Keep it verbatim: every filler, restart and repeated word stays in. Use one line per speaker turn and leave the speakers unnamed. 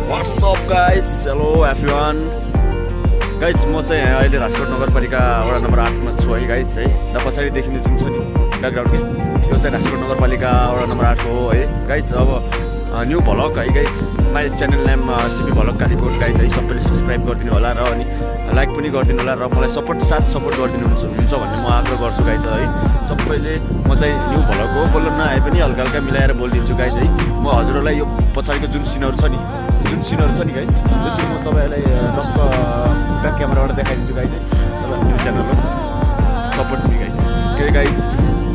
What's up guys? Hello everyone. Guys, म चाहिँ अहिले राजकोट नगरपालिका वडा नम्बर आठ मा छु है गाइस है। द पछाडी देखिने जुन छ नि ब्याकग्राउन्ड के त्यो चाहिँ राजकोट नगरपालिका वडा नम्बर आठ हो है गाइस। अब न्यू भ्लग है guys, my channel name Sipi vlog Kalikot guys है। सबैले सब्स्क्राइब गरिदिनु होला र अनि लाइक पनि गरिदिनु होला र मलाई सपोर्ट साथ सपोर्ट गरिदिनु हुन्छ हुन्छ भन्ने म आग्रह गर्छु गाइस है। सबैले म चाहिँ न्यू भ्लग हो, बोल्न नआए पनि हल्का हल्का मिलाएर बोलिदिन्छु गाइस है। म हजुरहरूलाई यो पछाडिको जुन सिनहरु छ नि जुन सिनहरु छ नि गाइस, त्यो चाहिँ म तपाईहरुलाई टक्क ब्याक क्यामेराबाट देखाइदिन्छु गाइस है। तपाईहरु च्यानलमा सपोर्ट दिनु गाइस। Okay guys.